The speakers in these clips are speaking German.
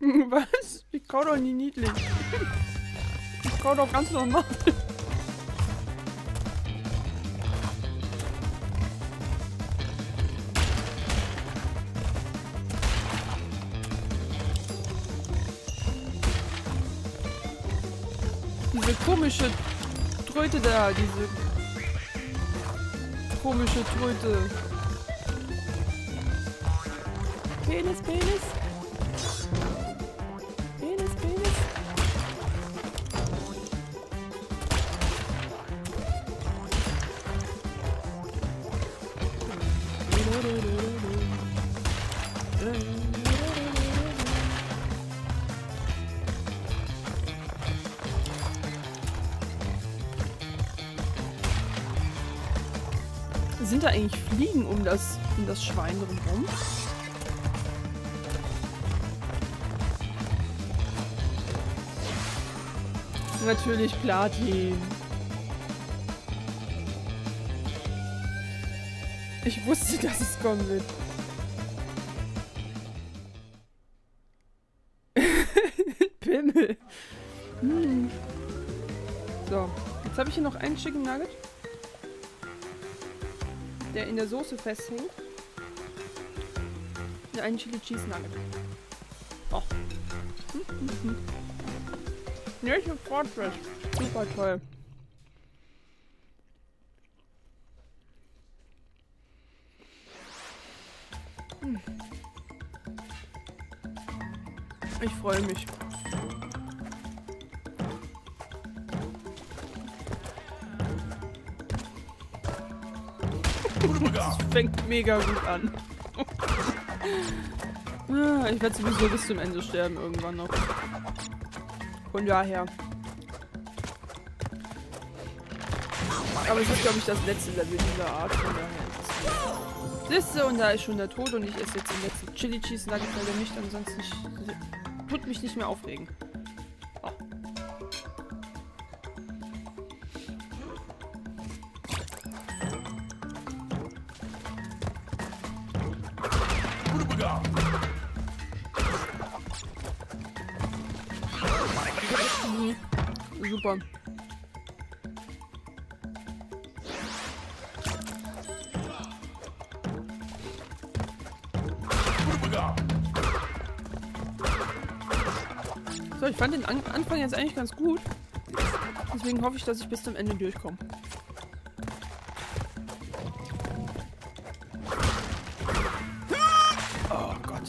Was? Ich kau doch nie niedlich. Ich kau doch ganz normal. Diese komische Tröte da, diese komische Tröte. Penis, Penis. Penis, Penis. Sind da eigentlich Fliegen um das Schwein drumherum? Natürlich Platin. Ich wusste, dass es kommen wird. Pimmel. Hm. So, jetzt habe ich hier noch einen Chicken Nugget, der in der Soße festhängt. Und einen Chili Cheese Nugget. Oh. Nicht sofort fest. Super toll. Ich freue mich. Das fängt mega gut an. Ich werde sowieso bis zum Ende sterben irgendwann noch. Von daher. Aber es ist, glaube ich, das letzte Level dieser Art. Von daher ist es. Und da ist schon der Tod und ich esse jetzt den letzten Chili Cheese Nugget, weil der mich dann sonst nicht... tut mich nicht mehr aufregen. Oh. Super. So, ich fand den Anfang jetzt eigentlich ganz gut. Deswegen hoffe ich, dass ich bis zum Ende durchkomme. Oh Gott.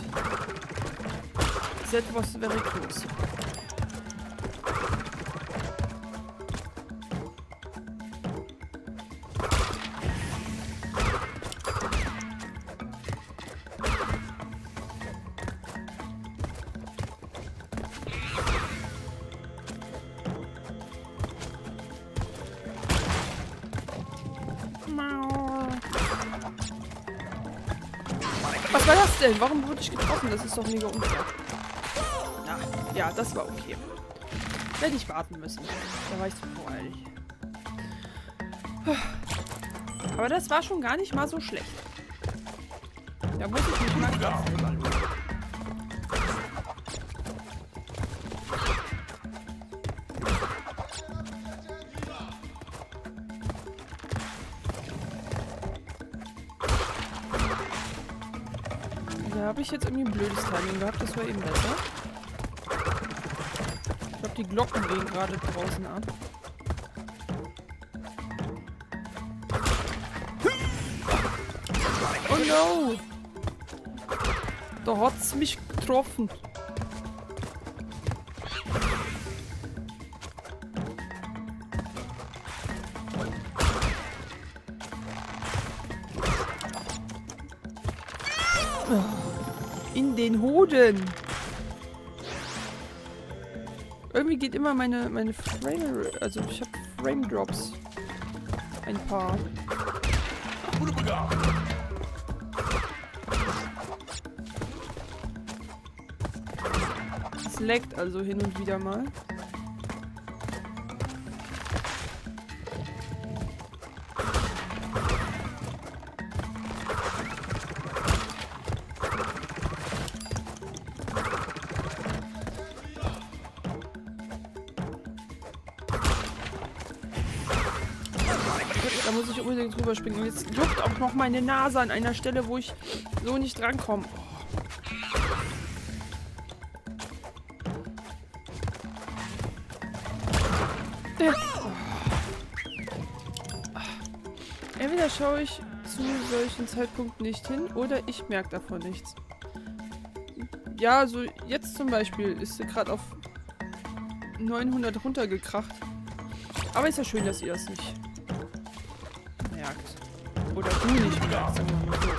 That was very close. Was war das denn? Warum wurde ich getroffen? Das ist doch mega unfair. Ach, ja, das war okay. Hätte ich warten müssen. Da war ich zu voreilig. Aber das war schon gar nicht mal so schlecht. Da muss ich mich mal ganz selber loben. Da habe ich jetzt irgendwie ein blödes Timing gehabt, das war eben besser. Ich glaube, die Glocken gehen gerade draußen ab. Oh no! Da hat's mich getroffen. In den Hoden. Irgendwie geht immer meine Frame... Also ich habe Frame Drops. Ein paar. Es laggt also hin und wieder mal. Da muss ich unbedingt drüber springen. Und jetzt juckt auch noch meine Nase an einer Stelle, wo ich so nicht drankomme. Entweder schaue ich zu solchen Zeitpunkten nicht hin oder ich merke davon nichts. Ja, so jetzt zum Beispiel ist sie gerade auf 900 runtergekracht. Aber ist ja schön, dass ihr das nicht merkt. Oder du nicht merkst, sagen wir mal so.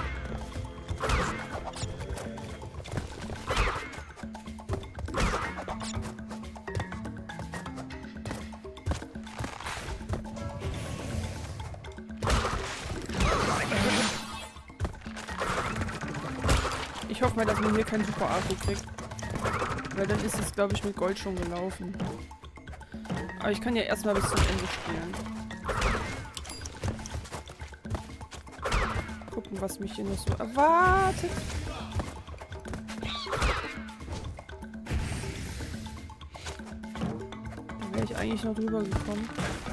Ich hoffe mal, dass man hier keinen Super Akku kriegt. Weil dann ist es, glaube ich, mit Gold schon gelaufen. Aber ich kann ja erstmal bis zum Ende spielen. Gucken, was mich hier noch so erwartet. Da wäre ich eigentlich noch drüber gekommen.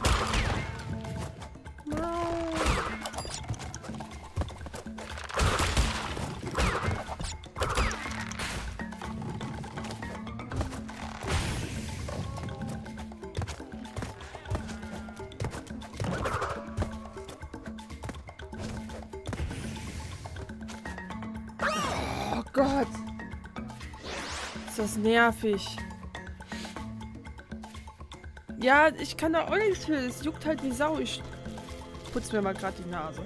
Oh Gott. Ist das nervig. Ja, ich kann da auch nichts für. Es juckt halt wie Sau. Ich putze mir mal gerade die Nase.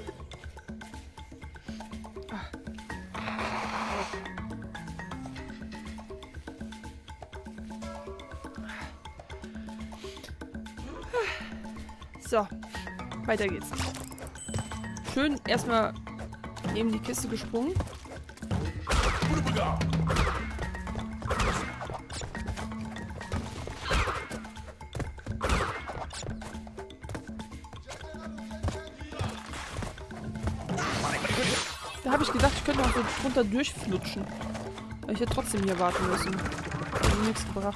So, weiter geht's. Schön erstmal neben die Kiste gesprungen. Da habe ich gedacht, ich könnte auch so drunter durchflutschen. Aber ich hätte trotzdem hier warten müssen. Hat mir nichts gebracht.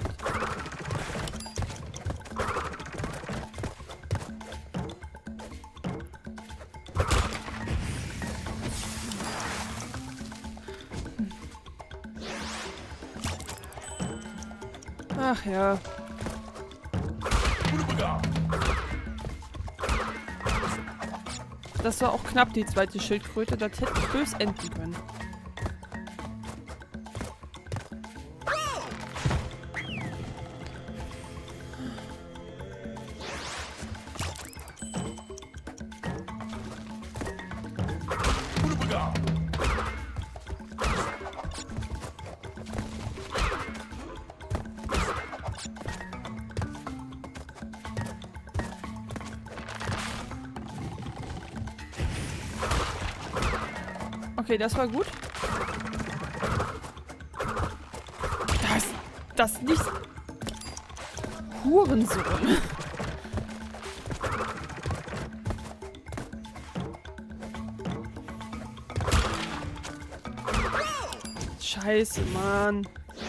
Ach ja. Das war auch knapp, die zweite Schildkröte. Das hätte ich bös enden können. Okay, das war gut. Das nicht... Hurensohn. Scheiße, Mann.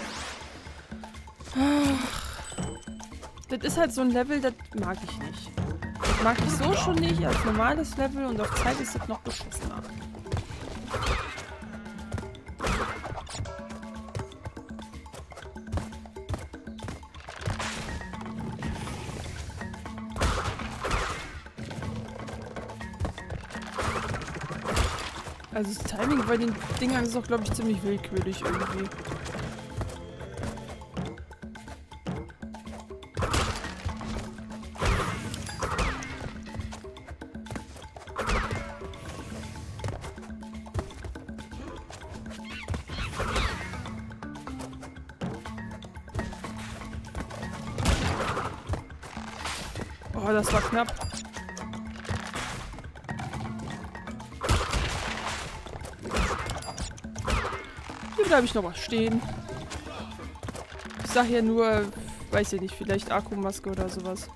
Das ist halt so ein Level, das mag ich nicht. Das mag ich so schon nicht als normales Level und auf Zeit ist das noch beschissener. Also das Timing bei den Dingern ist auch, glaube ich, ziemlich willkürlich irgendwie. Oh, das war knapp. Hier bleibe ich noch mal stehen. Ich sag ja nur, weiß ich nicht, vielleicht Akkumaske oder sowas.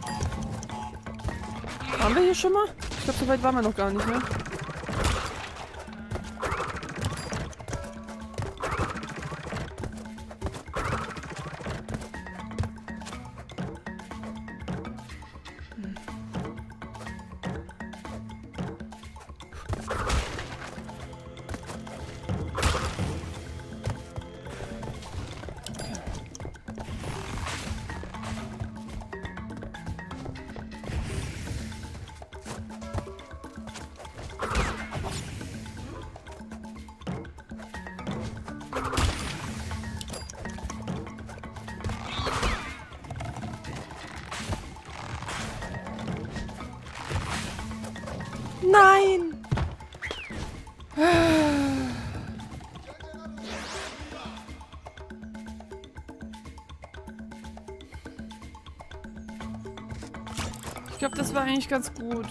Waren wir hier schon mal? Ich glaube, so weit waren wir noch gar nicht, ne? Nein! Ich glaube, das war eigentlich ganz gut.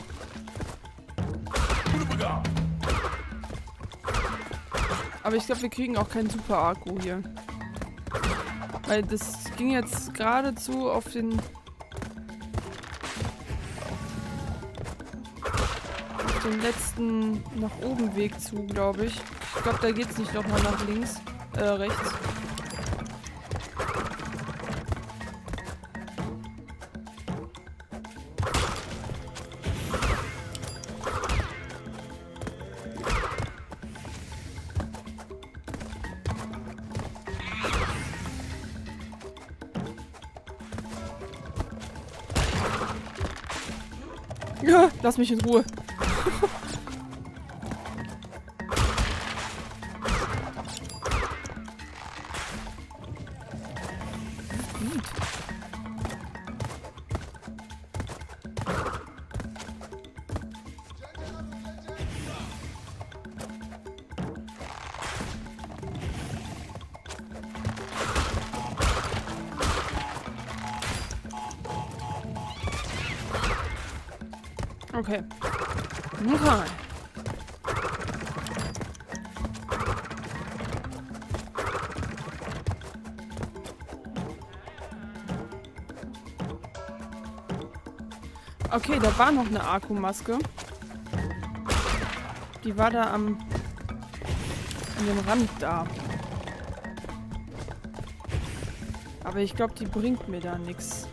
Aber ich glaube, wir kriegen auch keinen Super Akku hier. Weil das ging jetzt geradezu auf den letzten nach oben Weg zu, glaube ich. Ich glaube, da geht's nicht nochmal nach links, rechts. Ja, lass mich in Ruhe. Gut. Okay. Okay. Okay, da war noch eine Akkumaske. Die war da an dem Rand da. Aber ich glaube, die bringt mir da nichts.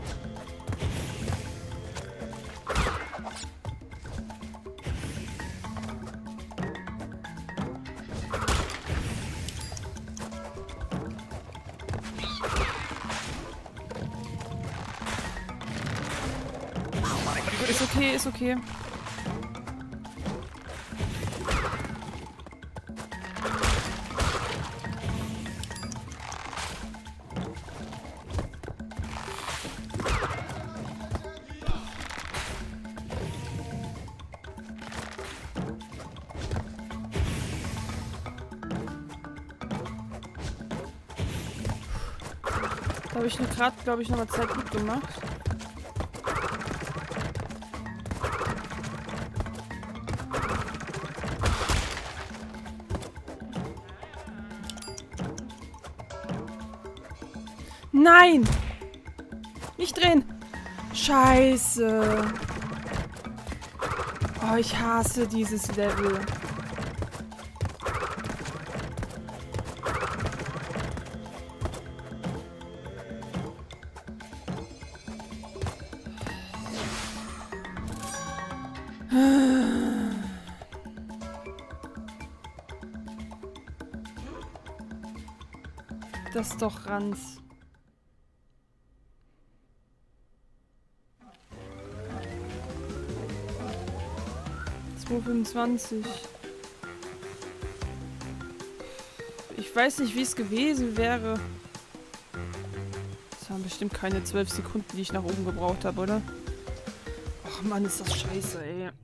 Ist okay, ist okay. Da habe ich gerade, glaube ich, nochmal Zeit gut gemacht. Nein! Nicht drehen! Scheiße! Oh, ich hasse dieses Level. Das ist doch Ranz. $2,25. Ich weiß nicht, wie es gewesen wäre. Das waren bestimmt keine 12 Sekunden, die ich nach oben gebraucht habe, oder? Ach Mann, ist das scheiße, ey.